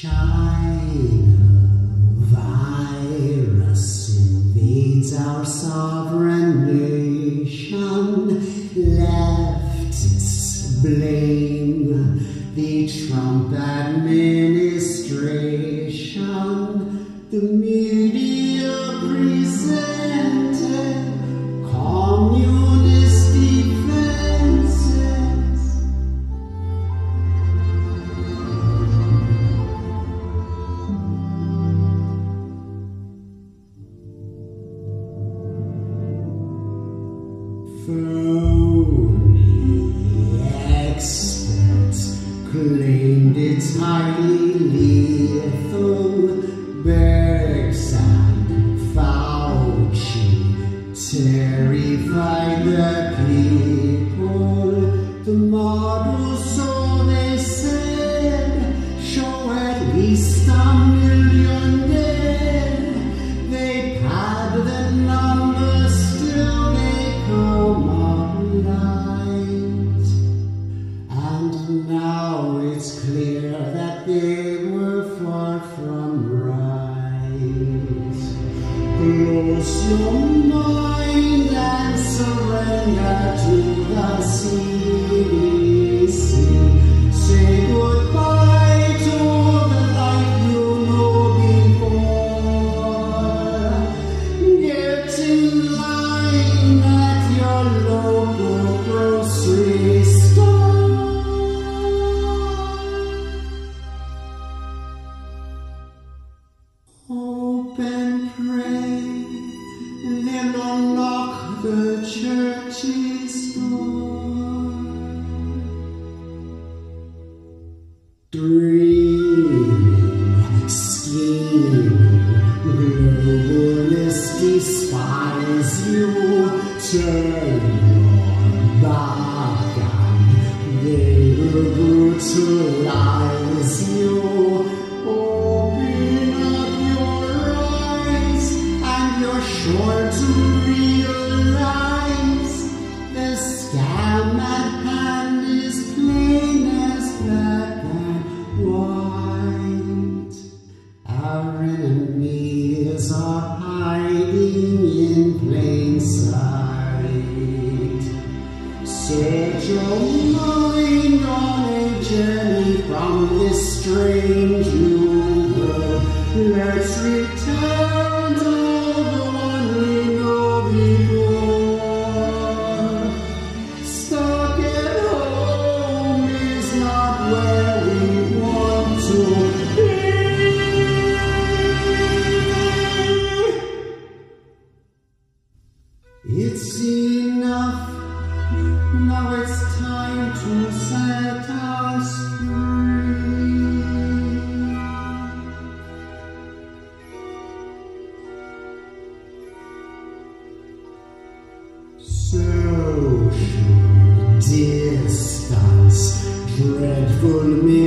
virus invades our sovereign nation. Leftists blame the Trump administration. The media presented communist defenses. Phony experts claimed it's highly lethal. Birx and Fauci terrified the people. The model, so they said, show at least 1 million dead. They pad the numbers, still they come out light. And now it's clear that they were far from right. Close your mind and surrender to the CDC. Say goodbye to the life you knew before. Get in line at your local grocery store. Hope and pray, then unlock the church's door. Dreaming, scheming, globalists despise you. Turn your back and they will brutalize you. Open up your eyes and you're sure to realize the scam at hand is plain as black and white. Our enemies are hiding in plain sight. Set your mind on a journey from this strange new world. Let's return to the one we know before. Stuck at home is not where we want to be. It's enough. Now it's time to set us free. Social distance, dreadful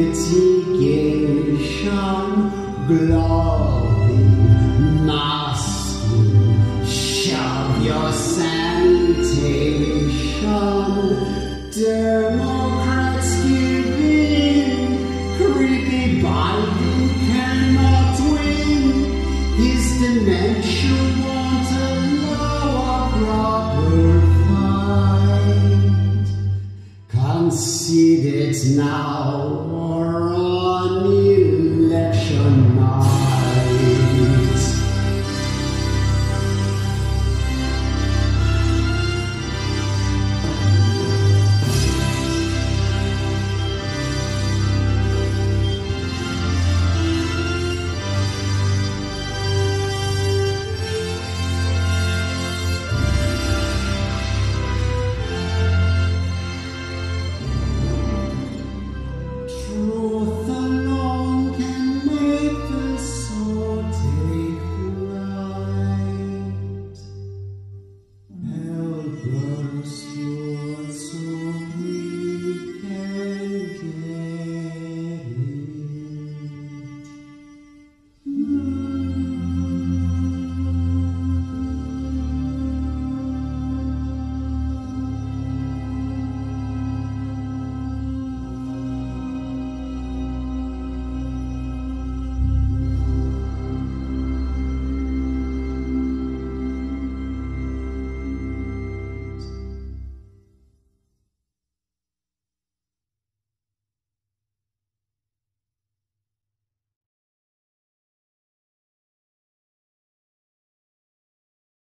mitigation, gloving, masking, shove your sanitation. Democrats give in, creepy Biden cannot win. His dementia won't allow a proper fight. Concede it now or on election night. Truth